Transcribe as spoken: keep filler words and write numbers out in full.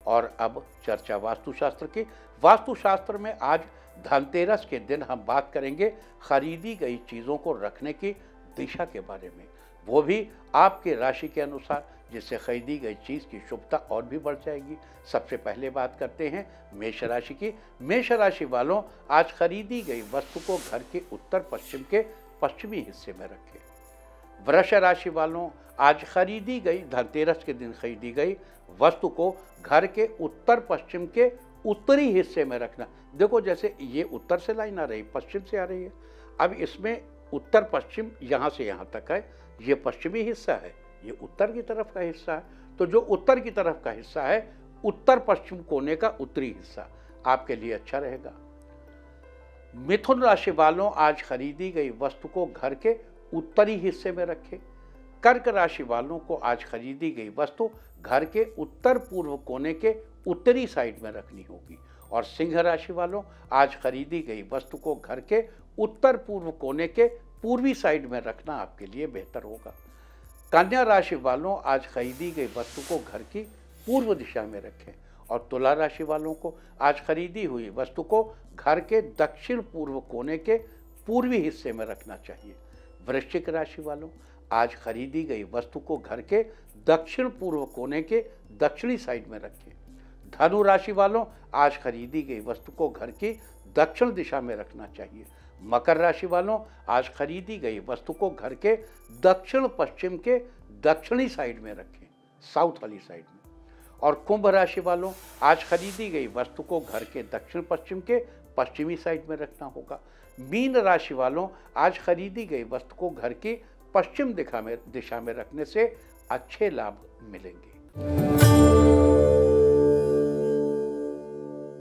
और अब चर्चा वास्तुशास्त्र की। वास्तुशास्त्र में आज धनतेरस के दिन हम बात करेंगे खरीदी गई चीज़ों को रखने की दिशा के बारे में, वो भी आपके राशि के अनुसार, जिससे खरीदी गई चीज़ की शुभता और भी बढ़ जाएगी। सबसे पहले बात करते हैं मेष राशि की। मेष राशि वालों, आज खरीदी गई वस्तु को घर के उत्तर पश्चिम के पश्चिमी हिस्से में रखें। वृष राशि वालों, आज खरीदी गई धनतेरस के दिन खरीदी गई वस्तु को घर के उत्तर पश्चिम के उत्तरी हिस्से में रखना। देखो, जैसे ये उत्तर से लाइन आ रही, पश्चिम से आ रही है। अब इसमें उत्तर पश्चिम यहाँ से यहाँ तक है, ये पश्चिमी हिस्सा है, ये उत्तर की तरफ का हिस्सा है। तो जो उत्तर की तरफ का हिस्सा है, उत्तर पश्चिम कोने का उत्तरी हिस्सा आपके लिए अच्छा रहेगा। मिथुन राशि वालों, आज खरीदी गई वस्तु को घर के उत्तरी हिस्से में रखें। कर्क राशि वालों को आज खरीदी गई वस्तु घर के उत्तर पूर्व कोने के उत्तरी साइड में रखनी होगी। और सिंह राशि वालों, आज खरीदी गई वस्तु को घर के उत्तर पूर्व कोने के पूर्वी साइड में रखना आपके लिए बेहतर होगा। कन्या राशि वालों, आज खरीदी गई वस्तु को घर की पूर्व दिशा में रखें। और तुला राशि वालों को आज खरीदी हुई वस्तु को घर के दक्षिण पूर्व कोने के पूर्वी हिस्से में रखना चाहिए। वृश्चिक राशि वालों, आज खरीदी गई वस्तु को घर के दक्षिण पूर्व कोने के दक्षिणी साइड में रखें। धनु राशि वालों, आज खरीदी गई वस्तु को घर की दक्षिण दिशा में रखना चाहिए। मकर राशि वालों, आज खरीदी गई वस्तु को घर के दक्षिण पश्चिम के दक्षिणी साइड में रखें, साउथ वाली साइड में। और कुंभ राशि वालों, आज खरीदी गई वस्तु को घर के दक्षिण पश्चिम के पश्चिमी साइड में रखना होगा। मीन राशि वालों, आज खरीदी गई वस्तु को घर की पश्चिम दिशा में दिशा में रखने से अच्छे लाभ मिलेंगे।